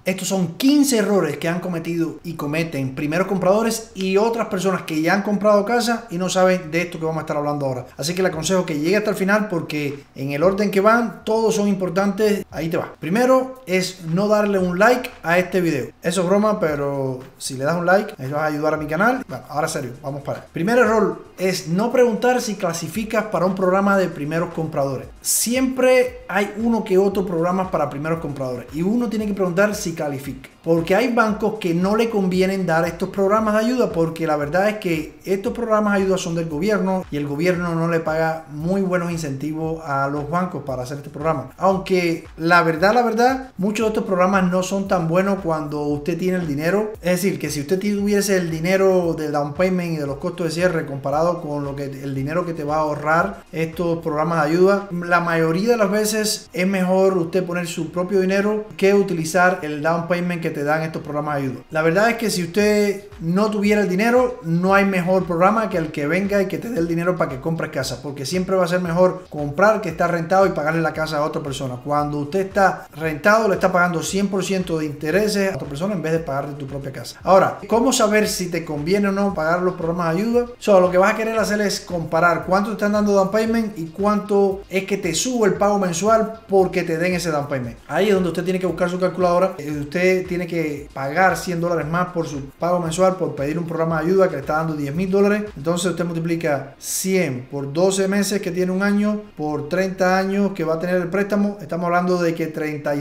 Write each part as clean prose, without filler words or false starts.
Estos son 15 errores que han cometido y cometen primeros compradores y otras personas que ya han comprado casa y no saben de esto que vamos a estar hablando ahora. Así que le aconsejo que llegue hasta el final porque en el orden que van todos son importantes. Ahí te va. Primero es no darle un like a este video. Eso es broma, pero si le das un like me vas a ayudar a mi canal. Bueno, ahora serio, vamos para allá. Primer error es no preguntar si clasificas para un programa de primeros compradores. Siempre hay uno que otro programa para primeros compradores y uno tiene que preguntar si califica. Porque hay bancos que no le convienen dar estos programas de ayuda porque la verdad es que estos programas de ayuda son del gobierno y el gobierno no le paga muy buenos incentivos a los bancos para hacer este programa. Aunque la verdad, muchos de estos programas no son tan buenos cuando usted tiene el dinero. Es decir, que si usted tuviese el dinero del down payment y de los costos de cierre comparado con el dinero que te va a ahorrar estos programas de ayuda, la mayoría de las veces es mejor usted poner su propio dinero que utilizar el down payment que te dan estos programas de ayuda. La verdad es que si usted no tuviera el dinero, no hay mejor programa que el que venga y que te dé el dinero para que compres casa, porque siempre va a ser mejor comprar que estar rentado y pagarle la casa a otra persona. Cuando usted está rentado, le está pagando 100% de intereses a otra persona en vez de pagar de tu propia casa. Ahora, ¿cómo saber si te conviene o no pagar los programas de ayuda? Lo que vas a querer hacer es comparar cuánto te están dando down payment y cuánto es que te sube el pago mensual porque te den ese down payment. Ahí es donde usted tiene que buscar su calculadora. Usted tiene que pagar $100 más por su pago mensual por pedir un programa de ayuda que le está dando $10,000. Entonces usted multiplica 100 por 12 meses que tiene un año por 30 años que va a tener el préstamo. Estamos hablando de que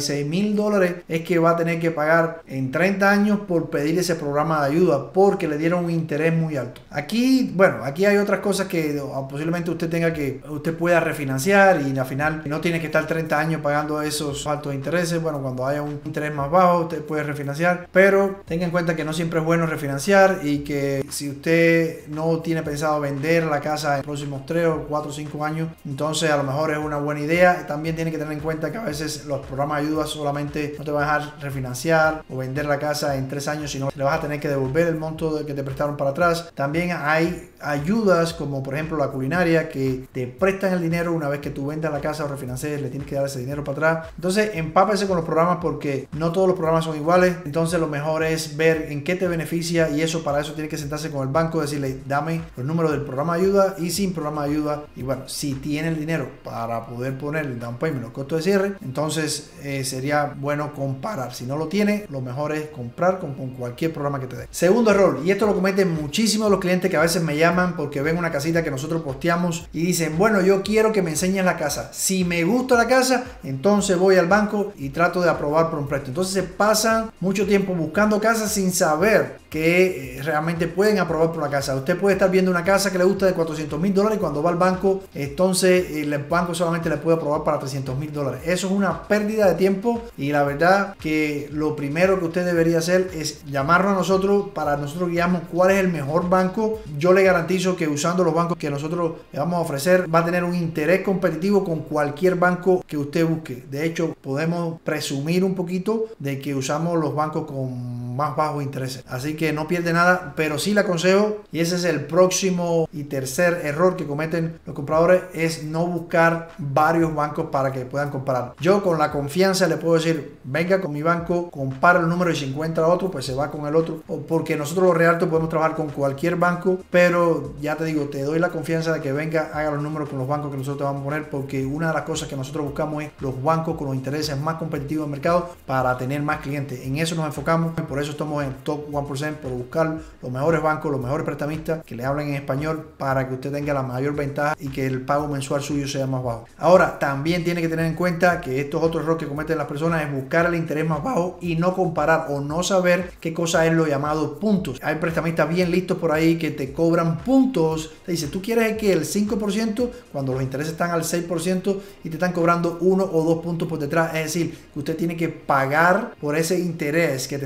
$36,000 es que va a tener que pagar en 30 años por pedir ese programa de ayuda porque le dieron un interés muy alto. Aquí, bueno, aquí hay otras cosas que posiblemente usted pueda refinanciar y al final no tiene que estar 30 años pagando esos altos intereses. Bueno, cuando haya un interés más bajo usted puede refinanciar, pero tenga en cuenta que no siempre es bueno refinanciar y que si usted no tiene pensado vender la casa en los próximos 3 o 4 o 5 años, entonces a lo mejor es una buena idea. También tiene que tener en cuenta que a veces los programas de ayuda solamente no te van a dejar refinanciar o vender la casa en 3 años, sino que le vas a tener que devolver el monto que te prestaron para atrás. También hay ayudas como por ejemplo la culinaria que te prestan el dinero una vez que tú vendas la casa o refinancies, le tienes que dar ese dinero para atrás. Entonces empápese con los programas porque no todos los programas son iguales. Entonces lo mejor es ver en qué te beneficia y para eso tiene que sentarse con el banco, decirle dame los números del programa de ayuda y sin programa de ayuda. Y bueno, si tiene el dinero para poder poner el down payment, los costos de cierre, entonces sería bueno comparar. Si no lo tiene, lo mejor es comprar con cualquier programa que te dé. Segundo error, y esto lo cometen muchísimos los clientes que a veces me llaman porque ven una casita que nosotros posteamos y dicen, bueno, yo quiero que me enseñes la casa. Si me gusta la casa, entonces voy al banco y trato de aprobar por un préstamo. Entonces se pasan mucho tiempo buscando casas sin saber que realmente pueden aprobar por la casa. Usted puede estar viendo una casa que le gusta de $400,000 y cuando va al banco, entonces el banco solamente le puede aprobar para $300,000. Eso es una pérdida de tiempo y la verdad que lo primero que usted debería hacer es llamarnos a nosotros para nosotros guiarnos cuál es el mejor banco. Yo le garantizo que usando los bancos que nosotros le vamos a ofrecer va a tener un interés competitivo con cualquier banco que usted busque. De hecho, podemos presumir un poquito de que usamos los bancos con más bajos intereses. Así que no pierde nada, pero sí le aconsejo, y ese es el próximo y tercer error que cometen los compradores, es no buscar varios bancos para que puedan comparar. Yo con la confianza le puedo decir, venga con mi banco, compara el número y si encuentra otro, pues se va con el otro. Porque nosotros los realtors podemos trabajar con cualquier banco, pero ya te digo, te doy la confianza de que venga, haga los números con los bancos que nosotros te vamos a poner, porque una de las cosas que nosotros buscamos es los bancos con los intereses más competitivos del mercado para tener más clientes. En eso nos enfocamos y por eso estamos en el top 1%, por buscar los mejores bancos, los mejores prestamistas que le hablen en español para que usted tenga la mayor ventaja y que el pago mensual suyo sea más bajo. Ahora, también tiene que tener en cuenta que estos otros errores que cometen las personas es buscar el interés más bajo y no comparar o no saber qué cosa es lo llamado puntos. Hay prestamistas bien listos por ahí que te cobran puntos. Te dice, tú quieres que el 5% cuando los intereses están al 6% y te están cobrando 1 o 2 puntos por detrás. Es decir, que usted tiene que pagar por ese interés que te está ofreciendo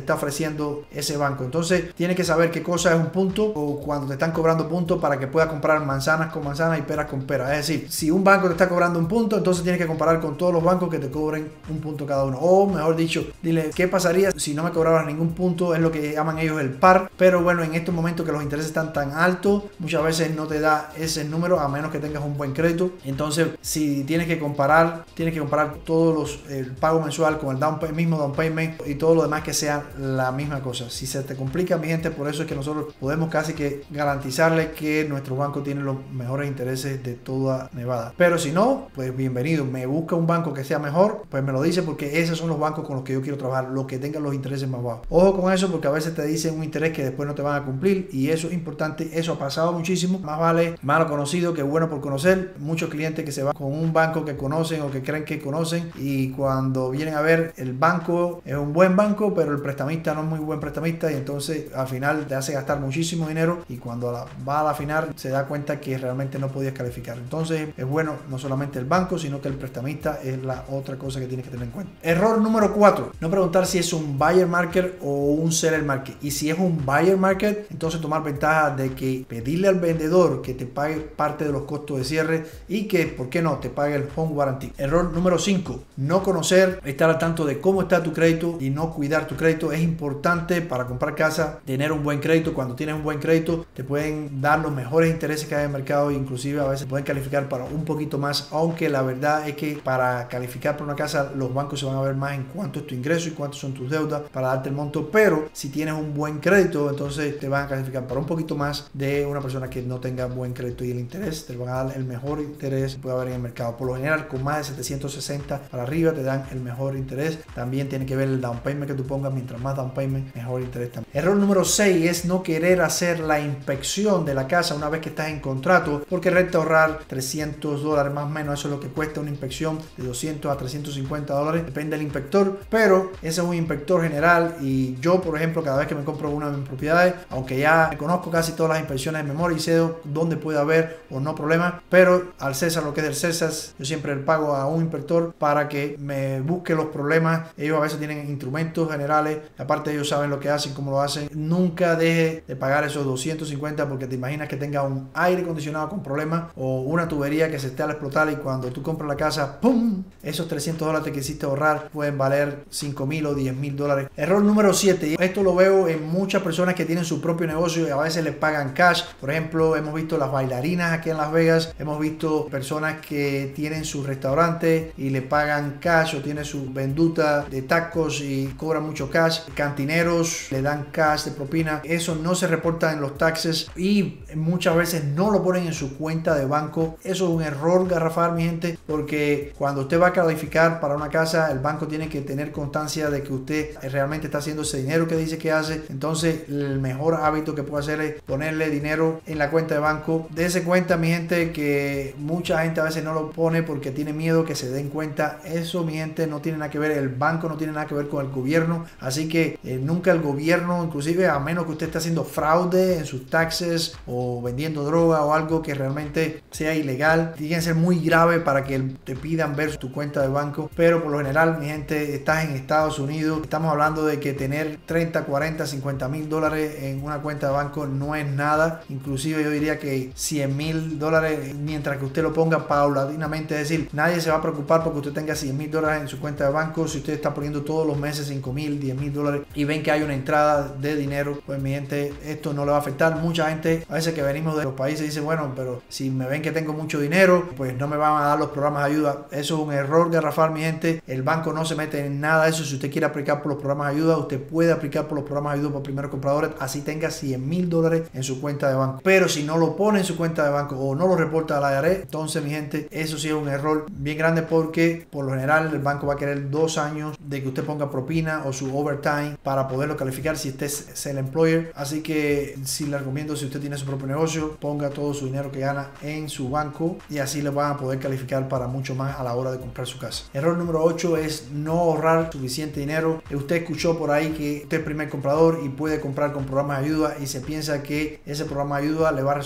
ofreciendo ese banco. Entonces tienes que saber qué cosa es un punto o cuando te están cobrando puntos para que puedas comprar manzanas con manzanas y peras con peras. Es decir, si un banco te está cobrando un punto, entonces tienes que comparar con todos los bancos que te cobren un punto cada uno. O mejor dicho, dile qué pasaría si no me cobraras ningún punto. Es lo que llaman ellos el par. Pero bueno, en estos momentos que los intereses están tan altos, muchas veces no te da ese número a menos que tengas un buen crédito. Entonces, si tienes que comparar todos los el pago mensual con el mismo down payment y todo lo demás que sea la misma cosa. Si se te complica, mi gente, por eso es que nosotros podemos casi que garantizarle que nuestro banco tiene los mejores intereses de toda Nevada. Pero si no, pues bienvenido. Me busca un banco que sea mejor, pues me lo dice, porque esos son los bancos con los que yo quiero trabajar, los que tengan los intereses más bajos. Ojo con eso, porque a veces te dicen un interés que después no te van a cumplir, y eso es importante. Eso ha pasado muchísimo. Más vale malo conocido que bueno por conocer. Muchos clientes que se van con un banco que conocen o que creen que conocen, y cuando vienen a ver, el banco es un buen banco, pero el prestamista no es muy buen prestamista, y entonces al final te hace gastar muchísimo dinero, y cuando va a la final se da cuenta que realmente no podías calificar. Entonces es bueno no solamente el banco, sino que el prestamista es la otra cosa que tienes que tener en cuenta. Error número 4, no preguntar si es un buyer market o un seller market. Y si es un buyer market, entonces tomar ventaja de que pedirle al vendedor que te pague parte de los costos de cierre y que, ¿por qué no?, te pague el home warranty. Error número 5, no conocer, estar al tanto de cómo está tu crédito y no cuidar tu crédito. Es importante para comprar casa tener un buen crédito. Cuando tienes un buen crédito te pueden dar los mejores intereses que hay en el mercado, inclusive a veces pueden calificar para un poquito más, aunque la verdad es que para calificar para una casa los bancos se van a ver más en cuánto es tu ingreso y cuántos son tus deudas para darte el monto. Pero si tienes un buen crédito, entonces te van a calificar para un poquito más de una persona que no tenga buen crédito, y el interés te van a dar el mejor interés que puede haber en el mercado. Por lo general, con más de 760 para arriba te dan el mejor interés. También tiene que ver el down payment que tú pongas. Mientras más down payment, mejor interés también. Error número 6 es no querer hacer la inspección de la casa una vez que estás en contrato, porque renta ahorrar $300 más o menos. Eso es lo que cuesta una inspección, de 200 a 350 dólares, depende del inspector, pero ese es un inspector general. Y yo, por ejemplo, cada vez que me compro una de mis propiedades, aunque ya conozco casi todas las inspecciones de memoria y sé dónde puede haber o no problemas, pero al César lo que es del César, yo siempre le pago a un inspector para que me busque los problemas. Ellos a veces tienen instrumentos generales, aparte ellos saben lo que hacen, cómo lo hacen. Nunca deje de pagar esos 250, porque te imaginas que tenga un aire acondicionado con problemas o una tubería que se esté al explotar, y cuando tú compras la casa, ¡pum!, esos $300 que hiciste ahorrar pueden valer $5,000 o $10,000. Error número 7, esto lo veo en muchas personas que tienen su propio negocio y a veces les pagan cash. Por ejemplo, hemos visto las bailarinas aquí en Las Vegas, hemos visto personas que tienen su restaurante y le pagan cash, o tienen su venduta de tacos y cobran mucho cash. Cantineros le dan cash de propina. Eso no se reporta en los taxes y muchas veces no lo ponen en su cuenta de banco. Eso es un error garrafal, mi gente, porque cuando usted va a calificar para una casa, el banco tiene que tener constancia de que usted realmente está haciendo ese dinero que dice que hace. Entonces el mejor hábito que puede hacer es ponerle dinero en la cuenta de banco. Dese cuenta, mi gente, que mucha gente a veces no lo pone porque tiene miedo que se den cuenta. Eso, mi gente, no tiene nada que ver. El banco no tiene nada que ver con el gobierno, así que nunca el gobierno, inclusive a menos que usted esté haciendo fraude en sus taxes o vendiendo droga o algo que realmente sea ilegal, tiene que ser muy grave para que te pidan ver tu cuenta de banco. Pero por lo general, mi gente, estás en Estados Unidos, estamos hablando de que tener 30, 40, 50 mil dólares en una cuenta de banco no es nada. Inclusive yo diría que 100 mil dólares, mientras que usted lo ponga paulatinamente, es decir, nadie se va a preocupar porque usted tenga 100 mil dólares en su cuenta de banco. Si usted está poniendo todos los meses 5 mil, 10 mil dólares y ven que hay una entrada de dinero, pues mi gente, esto no le va a afectar. Mucha gente a veces que venimos de los países dice, bueno, pero si me ven que tengo mucho dinero, pues no me van a dar los programas de ayuda. Eso es un error garrafal, mi gente. El banco no se mete en nada de eso. Si usted quiere aplicar por los programas de ayuda, usted puede aplicar por los programas de ayuda para primeros compradores, así tenga 100 mil dólares en su cuenta de banco. Pero si no lo pone en su cuenta de banco o no lo reporta a la IRS, entonces, mi gente, eso sí es un error bien grande, porque por lo general el banco va a querer 2 años de que usted ponga propina o su overtime para poderlo calificar si usted es el employer. Así que sí le recomiendo, si usted tiene su propio negocio, ponga todo su dinero que gana en su banco y así le van a poder calificar para mucho más a la hora de comprar su casa. Error número 8 es no ahorrar suficiente dinero. Usted escuchó por ahí que usted es primer comprador y puede comprar con programas de ayuda y se piensa que ese programa de ayuda le va a resolver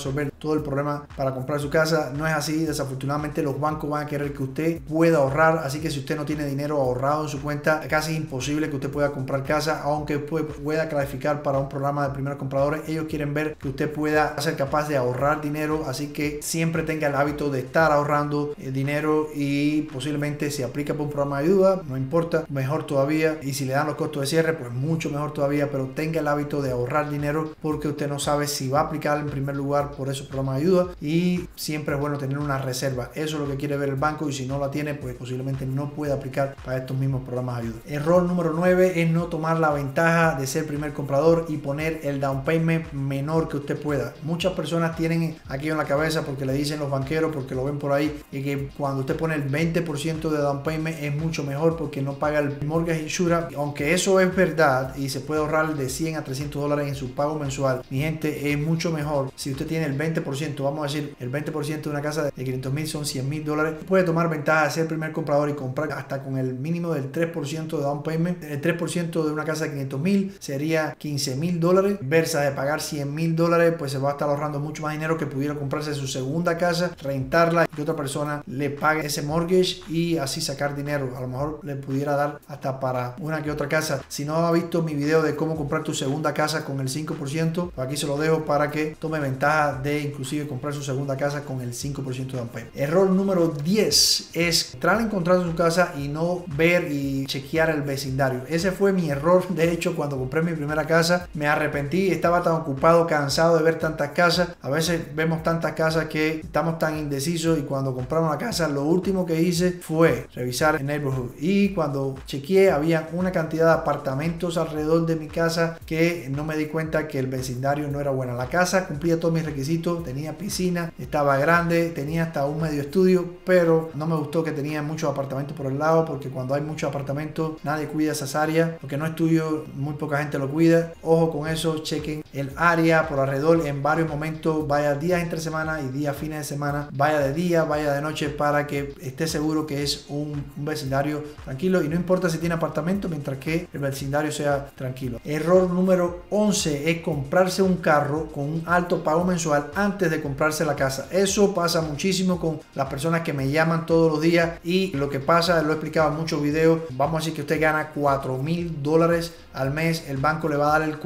todo el problema para comprar su casa. No es así. Desafortunadamente los bancos van a querer que usted pueda ahorrar, así que si usted no tiene dinero ahorrado en su cuenta, casi es imposible que usted pueda comprar casa, aunque pueda calificar para un programa de primeros compradores. Ellos quieren ver que usted pueda ser capaz de ahorrar dinero, así que siempre tenga el hábito de estar ahorrando dinero, y posiblemente si aplica por un programa de ayuda, no importa, mejor todavía, y si le dan los costos de cierre, pues mucho mejor todavía, pero tenga el hábito de ahorrar dinero, porque usted no sabe si va a aplicar en primer lugar por esos programas de ayuda, y siempre es bueno tener una reserva. Eso es lo que quiere ver el banco, y si no la tiene, pues posiblemente no pueda aplicar para estos mismos programas de ayuda. Error número 9 es no tomar la ventaja de ser primer comprador y poner el down payment menor que usted pueda. Muchas personas tienen aquí en la cabeza, porque le dicen los banqueros, porque lo ven por ahí, y que cuando usted pone el 20% de down payment es mucho mejor porque no paga el mortgage insurance. Aunque eso es verdad y se puede ahorrar de 100 a 300 dólares en su pago mensual, mi gente, es mucho mejor si usted tiene el 20%. Vamos a decir, el 20% de una casa de 500,000 son 100,000 dólares. Puede tomar ventaja de ser primer comprador y comprar hasta con el mínimo del 3% de down payment. El 3% de una casa de 500,000 sería 15,000 dólares, versus de pagar 100,000 dólares, pues se va a estar ahorrando mucho más dinero, que pudiera comprarse su segunda casa, rentarla, y que otra persona le pague ese mortgage y así sacar dinero. A lo mejor le pudiera dar hasta para una que otra casa. Si no ha visto mi video de cómo comprar tu segunda casa con el 5%, aquí se lo dejo para que tome ventaja de inclusive comprar su segunda casa con el 5% de down payment. Error número 10 es entrar en contrato en su casa y no ver y chequear el vecindario. Ese fue mi error. De hecho, cuando compré mi primera casa me arrepentí, estaba tan ocupado, cansado de ver tantas casas. A veces vemos tantas casas que estamos tan indecisos, y cuando compramos la casa, lo último que hice fue revisar el neighborhood, y cuando chequeé había una cantidad de apartamentos alrededor de mi casa que no me di cuenta que el vecindario no era bueno. La casa cumplía todos mis requisitos, tenía piscina, estaba grande, tenía hasta un medio estudio, pero no me gustó que tenía muchos apartamentos por el lado, porque cuando hay muchos apartamentos nadie cuida esas áreas, porque no es tuyo, muy poca gente lo cuida. Ojo con eso, chequen el área por alrededor en varios momentos, vaya días entre semana y días fines de semana, vaya de día, vaya de noche, para que esté seguro que es un vecindario tranquilo, y no importa si tiene apartamento mientras que el vecindario sea tranquilo. Error número 11 es comprarse un carro con un alto pago mensual antes de comprarse la casa. Eso pasa muchísimo con las personas que me llaman todos los días, y lo que pasa, lo he explicado en muchos videos, vamos a decir que usted gana 4,000 dólares al mes, el banco le va a dar el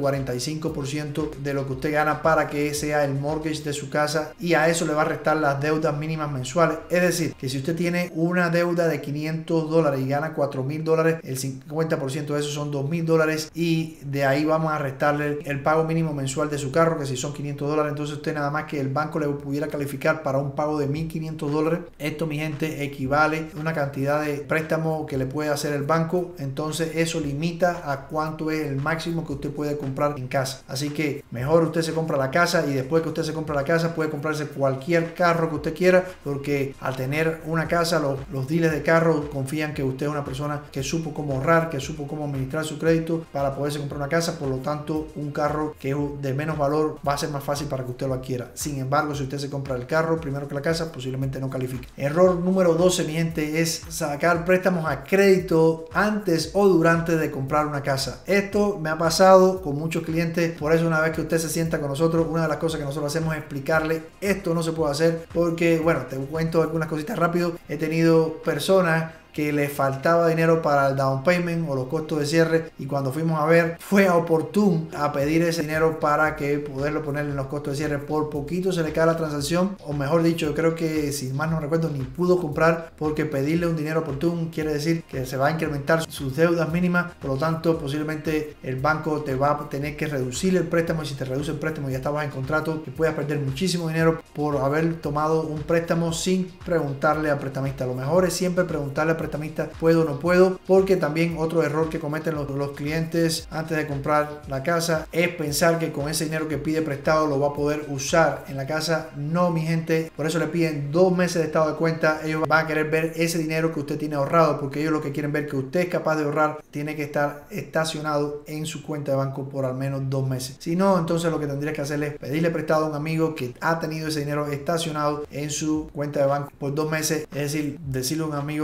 45% de lo que usted gana para que sea el mortgage de su casa, y a eso le va a restar las deudas mínimas mensuales. Es decir, que si usted tiene una deuda de 500 dólares y gana 4,000 dólares, el 50% de eso son 2,000 dólares, y de ahí vamos a restarle el pago mínimo mensual de su carro, que si son 500 dólares, entonces usted nada más que el banco le pudiera calificar para un pago de 1,500 dólares. Esto, mi gente, equivale a una cantidad de préstamo que le puede hacer el banco, entonces eso limita a cuánto es el máximo que usted puede comprar en casa. Así que mejor usted se compra la casa, y después que usted se compra la casa puede comprarse cualquier carro que usted quiera, porque al tener una casa, los dealers de carro confían que usted es una persona que supo cómo ahorrar, que supo cómo administrar su crédito para poderse comprar una casa. Por lo tanto, un carro que es de menos valor va a ser más fácil para que usted lo adquiera. Sin embargo, si usted se compra el carro primero que la casa, posiblemente no califique. Error número 12, mi gente, es sacar préstamos a crédito antes o durante de comprar una casa. Esto me ha pasado con muchos clientes, por eso una vez que usted se sienta con nosotros, una de las cosas que nosotros hacemos es explicarle: esto no se puede hacer, porque, bueno, te cuento algunas cositas rápido. He tenido personas que le faltaba dinero para el down payment o los costos de cierre, y cuando fuimos a ver fue oportuno a pedir ese dinero para que poderlo poner en los costos de cierre. Por poquito se le cae la transacción, o mejor dicho, yo creo que, si más no recuerdo, ni pudo comprar, porque pedirle un dinero oportuno quiere decir que se va a incrementar sus deudas mínimas. Por lo tanto, posiblemente el banco te va a tener que reducir el préstamo, y si te reduce el préstamo ya estabas en contrato, que puedas perder muchísimo dinero por haber tomado un préstamo sin preguntarle al prestamista. Lo mejor es siempre preguntarle al prestamista: ¿puedo o no puedo? Porque también otro error que cometen los clientes antes de comprar la casa es pensar que con ese dinero que pide prestado lo va a poder usar en la casa. No, mi gente, por eso le piden 2 meses de estado de cuenta. Ellos van a querer ver ese dinero que usted tiene ahorrado, porque ellos lo que quieren ver que usted es capaz de ahorrar tiene que estar estacionado en su cuenta de banco por al menos 2 meses. Si no, entonces lo que tendría que hacer es pedirle prestado a un amigo que ha tenido ese dinero estacionado en su cuenta de banco por 2 meses, es decir, decirle a un amigo que prácticamente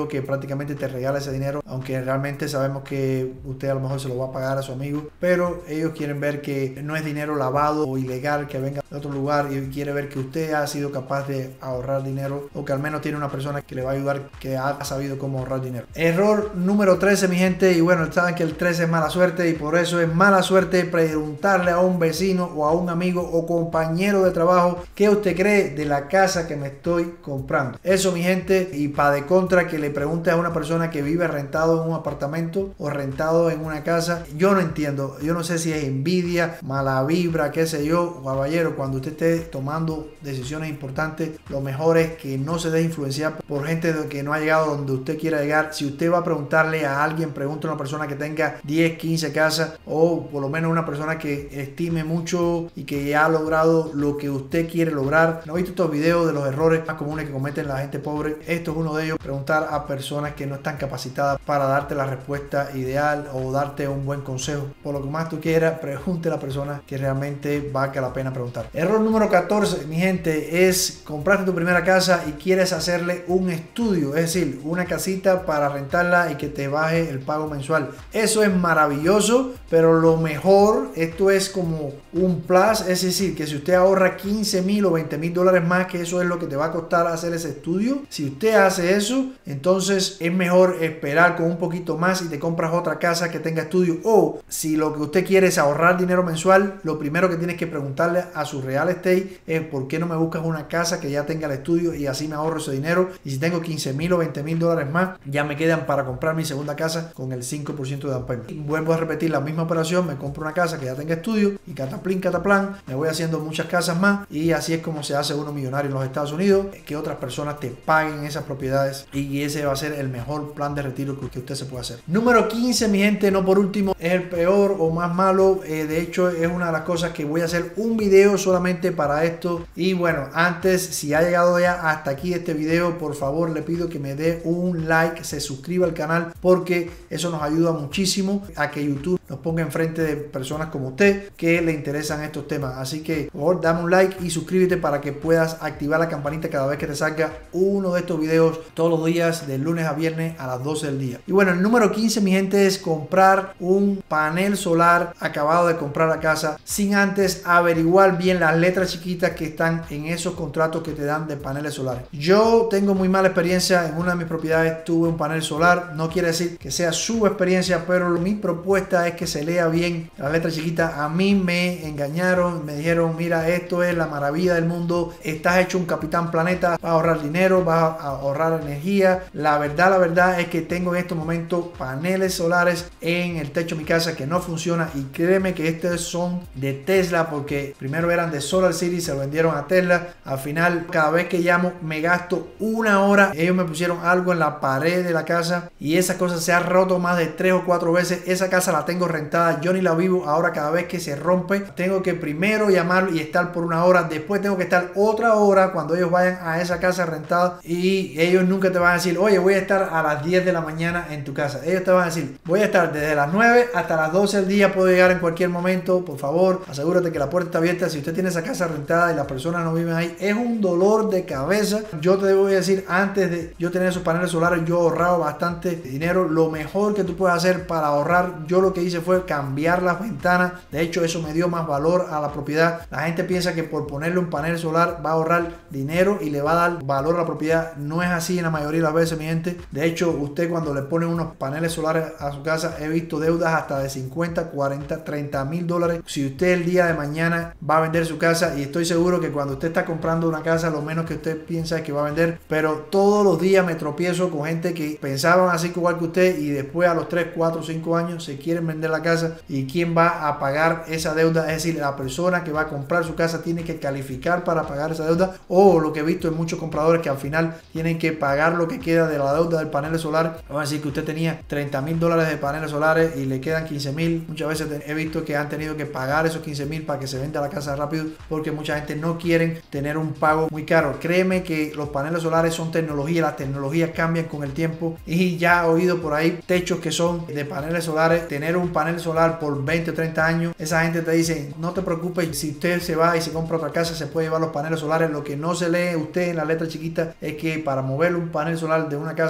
prácticamente te regala ese dinero, aunque realmente sabemos que usted a lo mejor se lo va a pagar a su amigo, pero ellos quieren ver que no es dinero lavado o ilegal que venga de otro lugar, y quiere ver que usted ha sido capaz de ahorrar dinero, o que al menos tiene una persona que le va a ayudar, que ha sabido cómo ahorrar dinero. Error número 13, mi gente, y bueno, saben que el 13 es mala suerte, y por eso es mala suerte preguntarle a un vecino o a un amigo o compañero de trabajo qué usted cree de la casa que me estoy comprando. Eso, mi gente, y para de contra que le pregunte a una persona que vive rentado en un apartamento o rentado en una casa, yo no entiendo, yo no sé si es envidia, mala vibra, qué sé yo. Caballero, cuando usted esté tomando decisiones importantes, lo mejor es que no se deje influenciar por gente que no ha llegado donde usted quiera llegar. Si usted va a preguntarle a alguien, pregunte a una persona que tenga 10, 15 casas, o por lo menos una persona que estime mucho y que ya ha logrado lo que usted quiere lograr. ¿No he visto estos videos de los errores más comunes que cometen la gente pobre? Esto es uno de ellos. Preguntar a personas que no están capacitadas para darte la respuesta ideal o darte un buen consejo. Por lo que más tú quieras, pregunte a la persona que realmente valga la pena preguntar. Error número 14, mi gente, es comprarte tu primera casa y quieres hacerle un estudio, es decir, una casita para rentarla y que te baje el pago mensual. Eso es maravilloso, pero lo mejor, esto es como un plus, es decir, que si usted ahorra 15,000 o 20,000 dólares más, que eso es lo que te va a costar hacer ese estudio, si usted hace eso, entonces es mejor esperar con un poquito más y te compras otra casa que tenga estudio. O si lo que usted quiere es ahorrar dinero mensual, lo primero que tienes que preguntarle a su real estate es: ¿por qué no me buscas una casa que ya tenga el estudio y así me ahorro ese dinero? Y si tengo 15,000 o 20,000 dólares más, ya me quedan para comprar mi segunda casa con el 5% de down payment. Y vuelvo a repetir la misma operación, me compro una casa que ya tenga estudio y cataplín, cataplán, me voy haciendo muchas casas más, y así es como se hace uno millonario en los Estados Unidos, que otras personas te paguen esas propiedades, y ese va a ser el mejor plan de retiro que usted se puede hacer. Número 15, mi gente, no por último, es el peor o más malo. De hecho, es una de las cosas que voy a hacer un video solamente para esto. Y bueno, antes, si ha llegado ya hasta aquí este video, por favor le pido que me dé un like, se suscriba al canal, porque eso nos ayuda muchísimo a que YouTube nos ponga enfrente de personas como usted que le interesan estos temas. Así que por favor, dame un like y suscríbete para que puedas activar la campanita cada vez que te salga uno de estos videos, todos los días de lunes a viernes a las 12 del día. Y bueno, el número 15, mi gente, es comprar un panel solar acabado de comprar la casa sin antes averiguar bien las letras chiquitas que están en esos contratos que te dan de paneles solares. Yo tengo muy mala experiencia en una de mis propiedades, tuve un panel solar. No quiere decir que sea su experiencia, pero mi propuesta es que se lea bien las letras chiquitas. A mí me engañaron, me dijeron: mira, esto es la maravilla del mundo, estás hecho un capitán planeta, vas a ahorrar dinero, vas a ahorrar energía. La verdad es que tengo en estos momentos paneles solares en el techo de mi casa que no funciona, y créeme que estos son de Tesla, porque primero eran de Solar City, se lo vendieron a Tesla. Al final, cada vez que llamo me gasto una hora. Ellos me pusieron algo en la pared de la casa y esa cosa se ha roto más de 3 o 4 veces. Esa casa la tengo rentada, yo ni la vivo. Ahora cada vez que se rompe tengo que primero llamar y estar por una hora, después tengo que estar otra hora cuando ellos vayan a esa casa rentada, y ellos nunca te van a decir: oye, voy a estar a las 10 de la mañana en tu casa. Ellos te van a decir: voy a estar desde las 9 hasta las 12 del día, puedo llegar en cualquier momento, por favor asegúrate que la puerta está abierta. Si usted tiene esa casa rentada y las personas no viven ahí, es un dolor de cabeza. Yo te voy a decir, antes de yo tener esos paneles solares, yo ahorraba bastante dinero. Lo mejor que tú puedes hacer para ahorrar, yo lo que hice fue cambiar las ventanas. De hecho, eso me dio más valor a la propiedad. La gente piensa que por ponerle un panel solar va a ahorrar dinero y le va a dar valor a la propiedad. No es así en la mayoría de las veces, mi gente. De hecho, usted cuando le pone unos paneles solares a su casa, he visto deudas hasta de 50, 40, 30,000 dólares. Si usted el día de mañana va a vender su casa, y estoy seguro que cuando usted está comprando una casa, lo menos que usted piensa es que va a vender, pero todos los días me tropiezo con gente que pensaban así igual que usted, y después a los 3, 4, 5 años se quieren vender la casa. ¿Y quién va a pagar esa deuda? Es decir, la persona que va a comprar su casa tiene que calificar para pagar esa deuda, o lo que he visto en muchos compradores que al final tienen que pagar lo que queda de la deuda del panel solar. Vamos a decir que usted tenía 30,000 dólares de paneles solares y le quedan 15,000. Muchas veces he visto que han tenido que pagar esos 15,000 para que se venda la casa rápido, porque mucha gente no quiere tener un pago muy caro. Créeme que los paneles solares son tecnología, las tecnologías cambian con el tiempo, y ya he oído por ahí techos que son de paneles solares. Tener un panel solar por 20 o 30 años, esa gente te dice: no te preocupes, si usted se va y se compra otra casa, se puede llevar los paneles solares. Lo que no se lee usted en la letra chiquita es que para mover un panel solar de una casa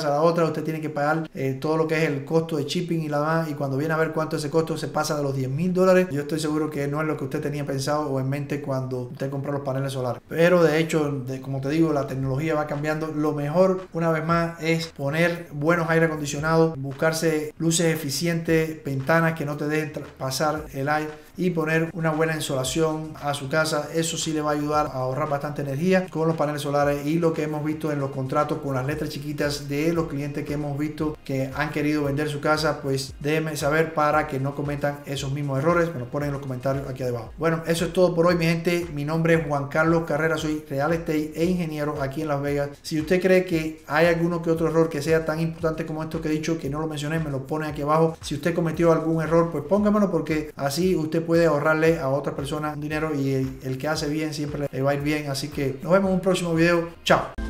casa a la otra, usted tiene que pagar todo lo que es el costo de shipping y la demás, y cuando viene a ver cuánto ese costo se pasa de los $10,000, yo estoy seguro que no es lo que usted tenía pensado o en mente cuando usted compró los paneles solares. Pero de hecho, como te digo, la tecnología va cambiando. Lo mejor, una vez más, es poner buenos aire acondicionados, buscarse luces eficientes, ventanas que no te dejen pasar el aire, y poner una buena insolación a su casa. Eso sí le va a ayudar a ahorrar bastante energía con los paneles solares. Y lo que hemos visto en los contratos con las letras chiquitas de los clientes que hemos visto que han querido vender su casa, pues déjenme saber para que no cometan esos mismos errores. Me lo ponen en los comentarios aquí abajo. Bueno, eso es todo por hoy, mi gente. Mi nombre es Juan Carlos Carrera, soy real estate e ingeniero aquí en Las Vegas. Si usted cree que hay alguno que otro error que sea tan importante como esto que he dicho, que no lo mencioné, me lo pone aquí abajo. Si usted cometió algún error, pues póngamelo, porque así usted puede ahorrarle a otras personas dinero, y el que hace bien siempre le va a ir bien. Así que nos vemos en un próximo video. Chao.